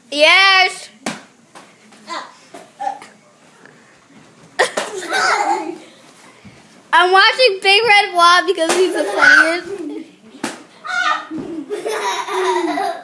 Yes. I'm watching Big Red Blob because he's the funniest.